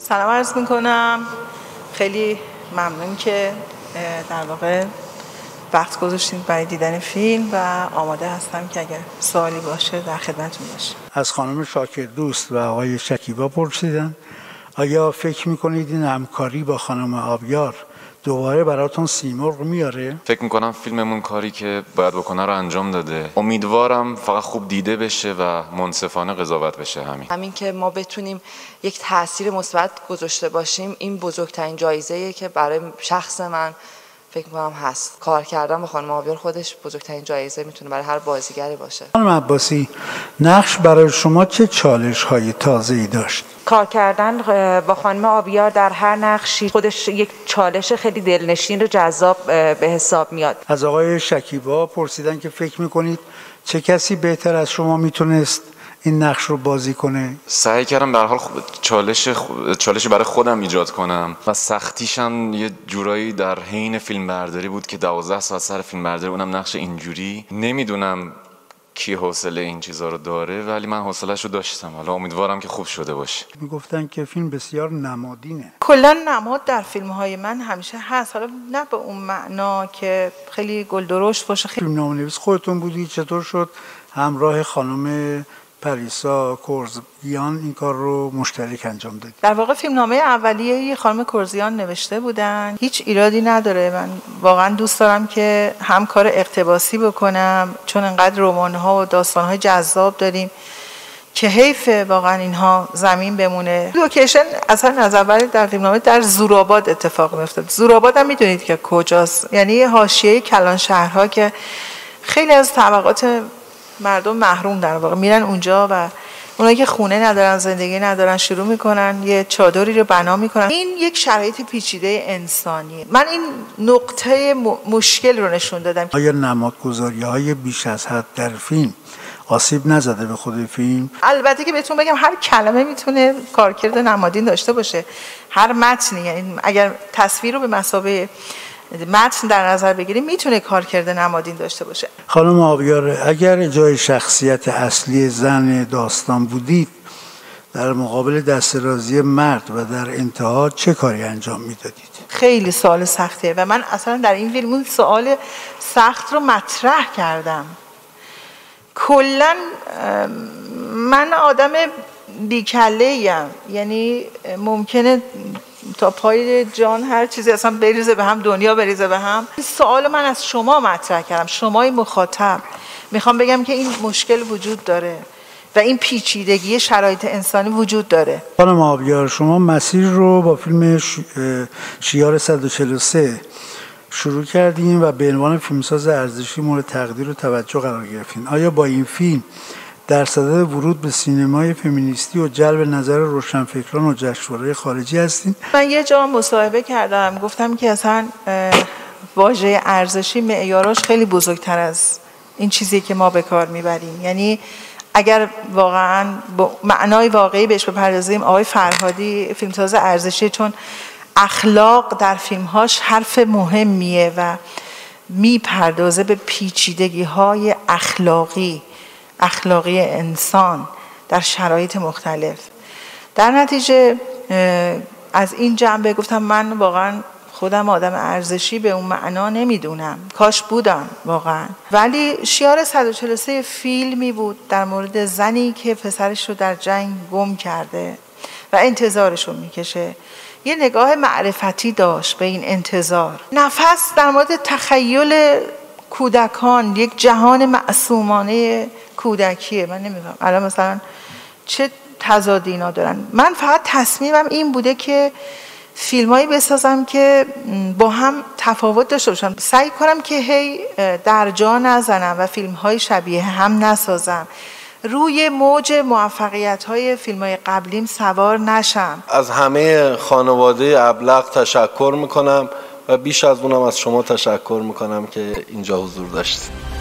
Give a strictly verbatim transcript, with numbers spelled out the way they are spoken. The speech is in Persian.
سلام عرض میکنم. خیلی ممنون که در واقع وقت گذاشتین برای دیدن فیلم و آماده هستم که اگر سوالی باشه در خدمتتون باشم. از خانم شاکردوست و آقای شکیبا پرسیدن آیا فکر میکنید این همکاری با خانم آبیار دوباره براتون سیمرغ میاره؟ فکر میکنم فیلممون کاری که باید بکنه رو انجام داده. امیدوارم فقط خوب دیده بشه و منصفانه قضاوت بشه. همین همین که ما بتونیم یک تاثیر مثبت گذاشته باشیم، این بزرگترین جایزه‌ایه که برای شخص من فکر می‌کنم هست. کار کردن با خانم آبیار خودش بزرگترین جایزه میتونه برای هر بازیگری باشه. خانم عباسی، نقش برای شما چه چالش‌های تازه‌ای داشت؟ کار کردن با خانم آبیار در هر نقشی خودش یک چالش خیلی دلنشین و جذاب به حساب میاد. از آقای شکیبا پرسیدن که فکر میکنید چه کسی بهتر از شما میتونست این نقش رو بازی کنه؟ سعی کردم به هر حال چالش چالش برای خودم ایجاد کنم و سختیش هم یه جورایی در حین فیلم برداری بود که دوازده ساعت سر فیلم برداری، اونم نقش اینجوری. نمیدونم کی حوصله این چیزا رو داره، ولی من حوصله‌شو داشتم. حالا امیدوارم که خوب شده باشه. میگفتن که فیلم بسیار نمادینه. کلا نماد در فیلم‌های من همیشه هست، حالا نه به اون معنا که خیلی گلدرشت باشه. خیلی فیلمنامه‌نویس خودتون بودی، چطور شد همراه خانم پریسا کرزیان این کار رو مشترک انجام دادید؟ در واقع فیلمنامه اولیه خانم کرزیان نوشته بودن. هیچ ایرادی نداره، من واقعا دوست دارم که هم کار اقتباسی بکنم، چون انقدر رمان‌ها و داستان‌های جذاب داریم که حیف واقعا اینها زمین بمونه. لوکیشن اصلا از اول در فیلمنامه در زورآباد اتفاق می‌افتاد. زورآباد هم میدونید که کجاست، یعنی حاشیه کلان شهرها که خیلی از طبقات مردم محروم در واقع میرن اونجا و اونایی که خونه ندارن، زندگی ندارن، شروع میکنن یه چادری رو بنا میکنن. این یک شرایط پیچیده انسانی. من این نقطه مشکل رو نشون دادم. آیا نمادگذاری های بیش از حد در فیلم آسیب نزده به خود فیلم؟ البته که بهتون بگم هر کلمه میتونه کارکرد نمادین داشته باشه، هر متنی. یعنی اگر تصویر رو به مثابه متن در نظر بگیریم میتونه کارکرد نمادین داشته باشه. خانم آبیار، اگر جای شخصیت اصلی زن داستان بودید در مقابل دسترازی مرد و در انتها چه کاری انجام میدادید؟ خیلی سوال سختیه و من اصلا در این فیلم اون سوال سخت رو مطرح کردم. کلا من آدم بیکله‌ایم، یعنی ممکنه تا پای جان هر چیزی اصلا بریزه به هم، دنیا بریزه به هم. این سوال من از شما مطرح کردم، شمای مخاطب. میخوام بگم که این مشکل وجود داره و این پیچیدگی شرایط انسانی وجود داره. خانم آبیار، شما مسیر رو با فیلم شیار صد و چهل و سه شروع کردین و به عنوان فیلمساز ارزشی مورد تقدیر و توجه قرار گرفتین. آیا با این فیلم در صدد ورود به سینمای فمینیستی و جلب نظر روشنفکران و جشنواره‌های خارجی هستین؟ من یه جا مصاحبه کردم، گفتم که اصلا واژه ارزشی معیاراش خیلی بزرگتر از این چیزی که ما به کار میبریم. یعنی اگر واقعا با معنای واقعی بهش بپردازیم، آقای فرهادی فیلمساز ارزشی چون اخلاق در فیلمهاش حرف مهمیه و میپردازه به پیچیدگی‌های اخلاقی اخلاقی انسان در شرایط مختلف. در نتیجه از این جنبه گفتم من واقعا خودم آدم ارزشی به اون معنا نمیدونم، کاش بودم واقعا. ولی شیار صد و چهل و سه فیلمی بود در مورد زنی که پسرش رو در جنگ گم کرده و انتظارش رو میکشه. یه نگاه معرفتی داشت به این انتظار. نفس در مورد تخیل کودکان، یک جهان معصومانه کودکیه. من نمی‌فهمم الان مثلا چه تضادی اینا دارن. من فقط تصمیمم این بوده که فیلمایی بسازم که با هم تفاوت داشته باشن. سعی کنم که هی در جا نزنم و فیلم‌های شبیه هم نسازم. روی موج موفقیت‌های فیلم‌های قبلیم سوار نشم. از همه خانواده ابلق تشکر میکنم و بیش از اونم از شما تشکر میکنم که اینجا حضور داشتید.